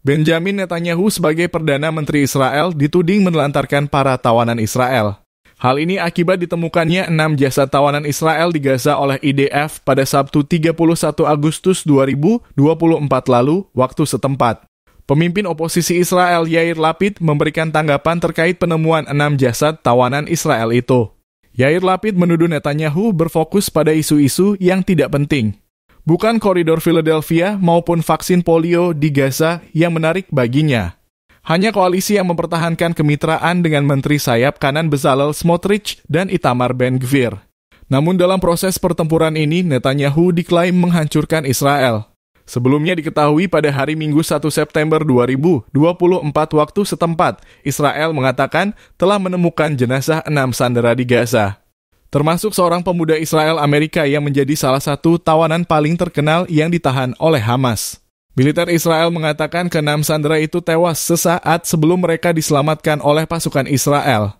Benjamin Netanyahu sebagai Perdana Menteri Israel dituding menelantarkan para tawanan Israel. Hal ini akibat ditemukannya 6 jasad tawanan Israel di Gaza oleh IDF pada Sabtu 31 Agustus 2024 lalu waktu setempat. Pemimpin oposisi Israel Yair Lapid memberikan tanggapan terkait penemuan 6 jasad tawanan Israel itu. Yair Lapid menuduh Netanyahu berfokus pada isu-isu yang tidak penting. Bukan koridor Philadelphia maupun vaksin polio di Gaza yang menarik baginya. Hanya koalisi yang mempertahankan kemitraan dengan Menteri Sayap Kanan Bezalel Smotrich dan Itamar Ben-Gvir. Namun dalam proses pertempuran ini, Netanyahu diklaim menghancurkan Israel. Sebelumnya diketahui pada hari Minggu 1 September 2024 waktu setempat, Israel mengatakan telah menemukan jenazah 6 sandera di Gaza. Termasuk seorang pemuda Israel Amerika yang menjadi salah satu tawanan paling terkenal yang ditahan oleh Hamas. Militer Israel mengatakan ke-6 sandera itu tewas sesaat sebelum mereka diselamatkan oleh pasukan Israel.